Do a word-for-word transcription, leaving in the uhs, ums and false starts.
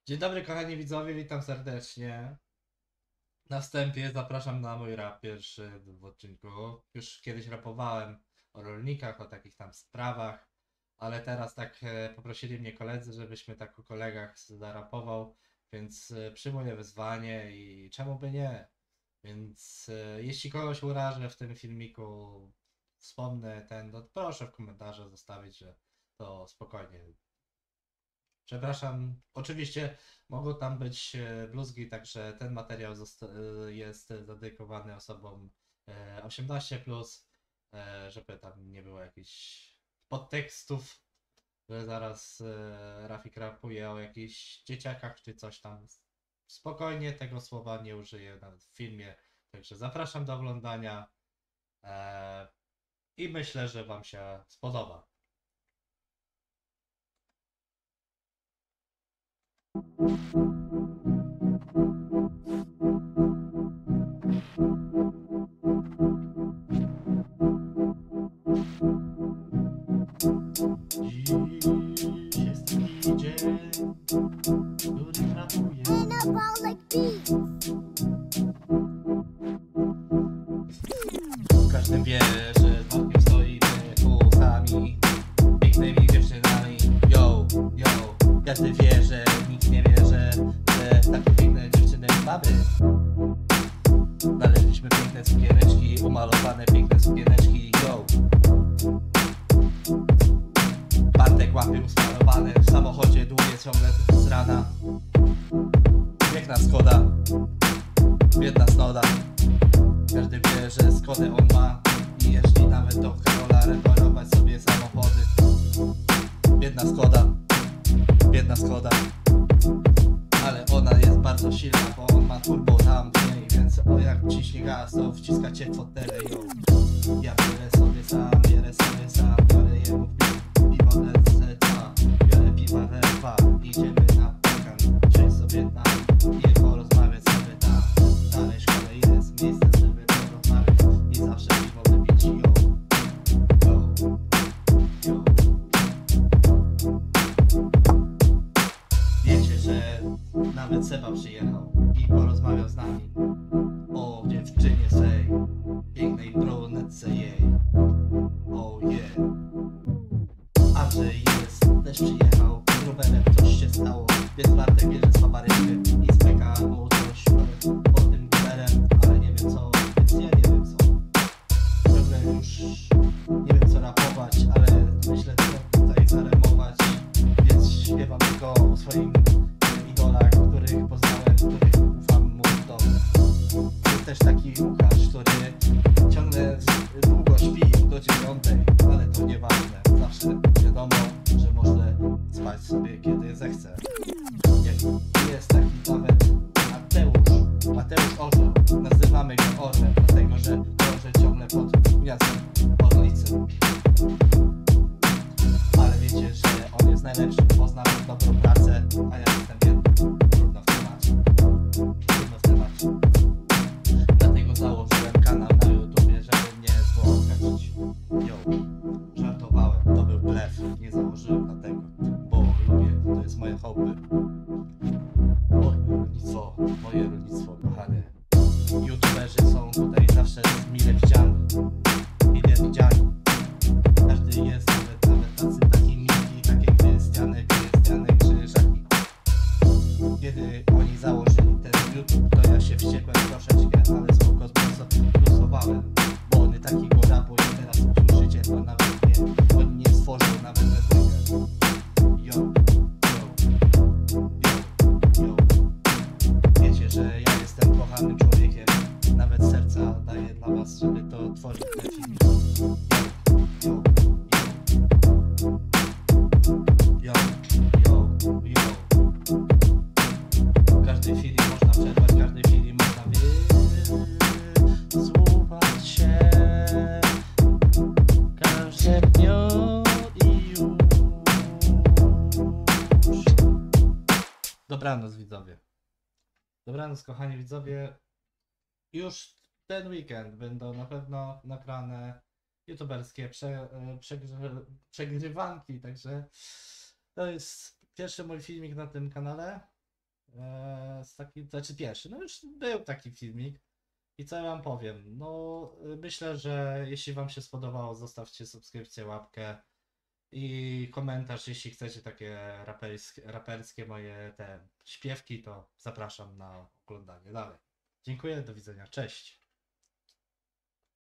Dzień dobry kochani widzowie, witam serdecznie. Na wstępie zapraszam na mój rap pierwszy w odcinku. Już kiedyś rapowałem o rolnikach, o takich tam sprawach, ale teraz tak e, poprosili mnie koledzy, żebyśmy tak o kolegach zarapował, więc e, przyjmuję wyzwanie i czemu by nie? Więc e, jeśli kogoś urażę w tym filmiku, wspomnę ten, no proszę w komentarzach zostawić, że to spokojnie. Przepraszam, oczywiście mogą tam być e, bluzgi, także ten materiał zosta- e, jest dedykowany osobom e, osiemnaście plus, e, żeby tam nie było jakichś podtekstów, że zaraz e, Rafik rapuje o jakichś dzieciakach czy coś tam. Spokojnie, tego słowa nie użyję nawet w filmie, także zapraszam do oglądania e, i myślę, że Wam się spodoba. Dziś jest taki dzień, który rapuje. W każdym wie, że z Markiem stoimy tu sami, pięknymi dziewczynami. Yo, yo, każdy wie, że nikt nie wie, że, że takie piękne dziewczyny mamy. Znaleźliśmy piękne cukiereczki, umalowane piękne sukieneczki. Yo, Bartek łapy usmarowane, w samochodzie długie ciągle z rana. Piękna Skoda, biedna Snoda. Każdy wie, że Skodę on ma i jeździ nawet do Karola reparować sobie samochody. Biedna Skoda, biedna Skoda. Ale ona jest bardzo silna, bo on ma turbo tam w niej, więc o jak ciśnie gaz, to wciska cię w fotele. Yo. Ja biorę sobie sam, bierę sobie sam, biorę jemu piwo L C dwa, biorę piwa W dwa, idziemy na parkan, siąść sobie tam i porozmawiać sobie tam. Dalej szkole jest miejsce, żeby porozmawiać i zawsze piwo wypić. Yo, yo, yo. Wiecie, że nawet Seba przyjechał i porozmawiał z nami o dziewczynie swej, pięknej brunetce jej. Oh yeah. Andrzej jest, też przyjechał, z rowerem coś się stało, więc Bartek bierze swabaryczkę i spyka mu coś pod tym rowerem, ale nie wiem co, więc ja nie wiem co. Ciągle już nie wiem co rapować, ale myślę co tutaj zaremować, więc śpiewam tylko o swoim idolach, których poznałem, których ufam mu w domu. Jest też taki Łukasz, który ciągle długo śpi do dziewiątej, ale to nieważne, zawsze wiadomo, że może spać sobie kiedy zechce. Jest taki nawet Mateusz, Mateusz Orzeł, nazywamy go Orłem, dlatego że krąży ciągle pod gniazdem orlicy. Ale wiecie, że on jest najlepszy, bo znalazł dobrą pracę, a ja jestem biedny. Trudno w temacie, trudno w temacie. Dlatego założyłem kanał na YouTubie, żeby mnie zwołać. Yo, żartowałem, to był blef, nie założyłem dlatego, bo lubię, to jest moje hobby. Moje rolnictwo, moje rolnictwo, kochane. YouTuberzy są tutaj zawsze mile widziani, mile widziani. Każdy jest, nawet, nawet tacy taki miki, takie Krystiany, Krystiany, Krzyżaki. Kiedy oni założyli ten YouTube, to ja się wściekłem troszeczkę, ale spoko plusowałem, bo oni takiego rapu i teraz usłyszycie, to nawet nie, oni nie stworzą nawet we dwójkę. Yo, yo, yo, yo. Wiecie, że ja jestem kochanym człowiekiem, nawet serca daję dla was, żeby to tworzyć ten film. Yo, yo, yo, yo, yo, yo. W każdej chwili można przerwać, w każdej chwili można wysłuchać się. Każdym dniu i już. Dobranoc widzowie. Dobranoc kochani widzowie. Już ten weekend będą na pewno nagrane youtuberskie prze, przegry, przegrywanki, także to jest pierwszy mój filmik na tym kanale. Eee, z taki, znaczy pierwszy, no już był taki filmik. I co ja wam powiem? No, y, myślę, że jeśli wam się spodobało, zostawcie subskrypcję, łapkę i komentarz, jeśli chcecie takie raperskie, raperskie moje te śpiewki, to zapraszam na oglądanie dalej. Dziękuję, do widzenia, cześć.